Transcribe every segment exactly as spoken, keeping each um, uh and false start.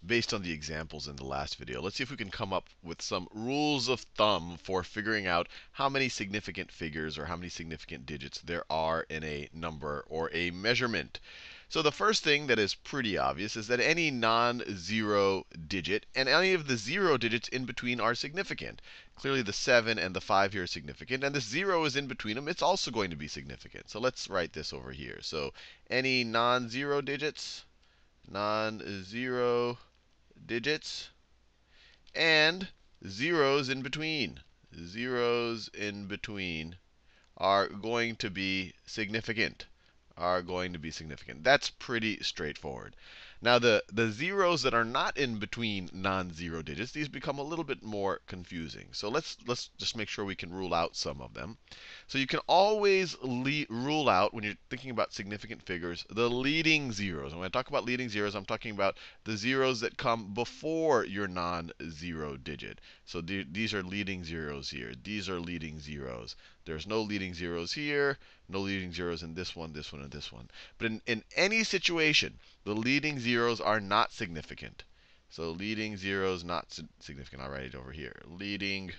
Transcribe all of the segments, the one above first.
based on the examples in the last video. Let's see if we can come up with some rules of thumb for figuring out how many significant figures or how many significant digits there are in a number or a measurement. So the first thing that is pretty obvious is that any non-zero digit and any of the zero digits in between are significant. Clearly the seven and the five here are significant, and the zero is in between them. It's also going to be significant. So let's write this over here. So any non-zero digits, non-zero digits, and zeros in between. Zeros in between are going to be significant. Are going to be significant. That's pretty straightforward. Now, the, the zeros that are not in between non-zero digits, these become a little bit more confusing. So let's, let's just make sure we can rule out some of them. So you can always rule out, when you're thinking about significant figures, the leading zeros. And when I talk about leading zeros, I'm talking about the zeros that come before your non-zero digit. So th these are leading zeros here. These are leading zeros. There's no leading zeros here, no leading zeros in this one, this one, and this one. But in, in any situation, the leading zeros are not significant. So leading zeros not significant. I'll write it over here. Leading,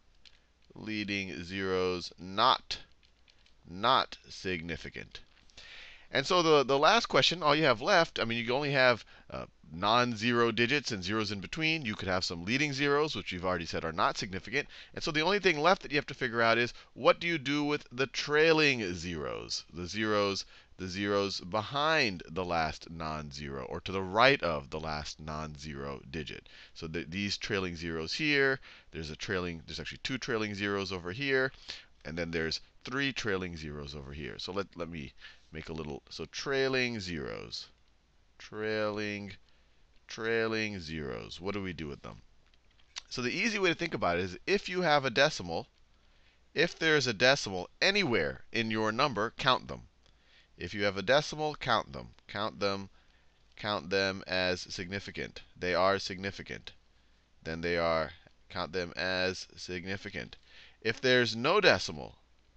leading zeros not, not significant. And so the, the last question, all you have left, I mean, you only have uh, non-zero digits and zeros in between. You could have some leading zeros, which we've already said are not significant. And so the only thing left that you have to figure out is, what do you do with the trailing zeros? The zeros, the zeros behind the last non-zero, or to the right of the last non-zero digit. So the, these trailing zeros here, there's a trailing, there's actually two trailing zeros over here, and then there's three trailing zeros over here. So let, let me make a little, so trailing zeros, trailing, trailing zeros. What do we do with them? So the easy way to think about it is, if you have a decimal, if there's a decimal anywhere in your number, count them. If you have a decimal, count them. Count them, count them as significant. They are significant. Then they are, count them as significant. If there's no decimal,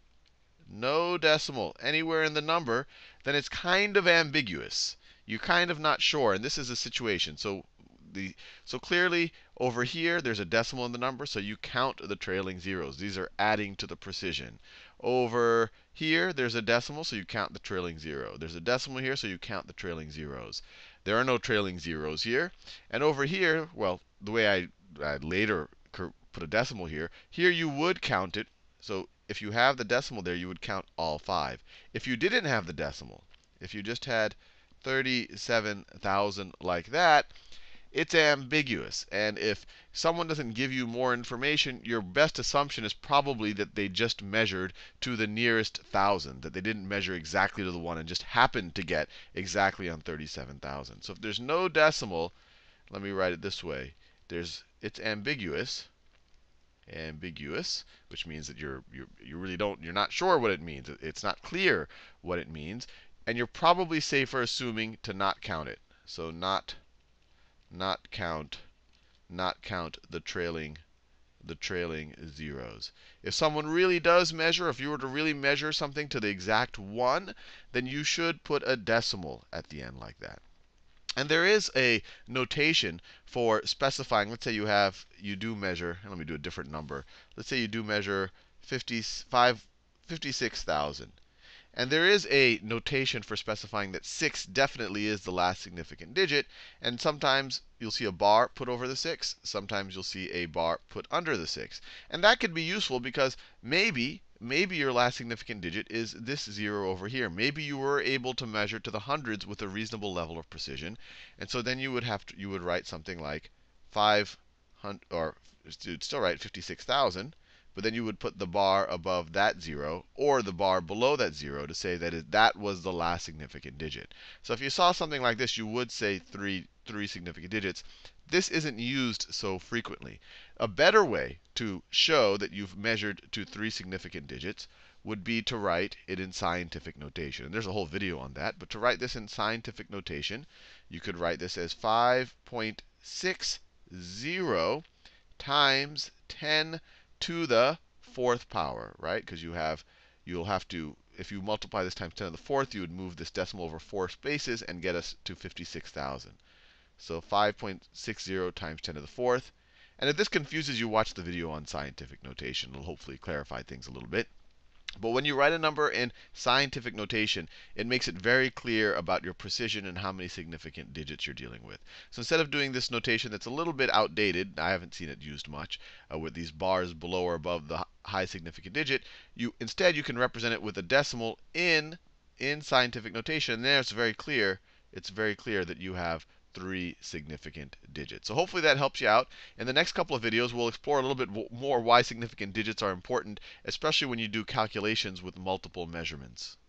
no decimal anywhere in the number, then it's kind of ambiguous. You're kind of not sure. And this is a situation. So the so clearly over here there's a decimal in the number, so you count the trailing zeros. These are adding to the precision. Over here there's a decimal, so you count the trailing zero. There's a decimal here, so you count the trailing zeros. There are no trailing zeros here. And over here, well, the way I, I later put a decimal here, here you would count it. So if you have the decimal there, you would count all five. If you didn't have the decimal, if you just had thirty-seven thousand like that, it's ambiguous. And if someone doesn't give you more information, your best assumption is probably that they just measured to the nearest thousand, that they didn't measure exactly to the one and just happened to get exactly on thirty-seven thousand. So if there's no decimal, let me write it this way. There's, it's ambiguous. Ambiguous, which means that you're, you're you really don't you're not sure what it means. It's not clear what it means, and you're probably safer assuming to not count it. So not not count not count the trailing the trailing zeros. If someone really does measure, if you were to really measure something to the exact one, then you should put a decimal at the end like that. And there is a notation for specifying. Let's say you have, you do measure, and let me do a different number. Let's say you do measure fifty-five, fifty-six thousand. And there is a notation for specifying that six definitely is the last significant digit. And sometimes you'll see a bar put over the six. Sometimes you'll see a bar put under the six. And that could be useful because maybe, maybe your last significant digit is this zero over here. Maybe you were able to measure to the hundreds with a reasonable level of precision. And so then you would have to, you would write something like five hundred, or you'd still write fifty-six thousand. But then you would put the bar above that zero or the bar below that zero to say that it, that was the last significant digit. So if you saw something like this, you would say three, three significant digits. This isn't used so frequently. A better way to show that you've measured to three significant digits would be to write it in scientific notation. And there's a whole video on that. But to write this in scientific notation, you could write this as five point six zero times ten to the fourth power, right? Because you have, you'll have to, if you multiply this times ten to the fourth, you would move this decimal over four spaces and get us to fifty-six thousand. So five point six zero times ten to the fourth. And if this confuses you, watch the video on scientific notation. It'll hopefully clarify things a little bit. But when you write a number in scientific notation, it makes it very clear about your precision and how many significant digits you're dealing with. So instead of doing this notation that's a little bit outdated, I haven't seen it used much, uh, with these bars below or above the high significant digit, you instead you can represent it with a decimal in in scientific notation. And there it's very clear. It's very clear that you have three significant digits. So hopefully that helps you out. In the next couple of videos, we'll explore a little bit more why significant digits are important, especially when you do calculations with multiple measurements.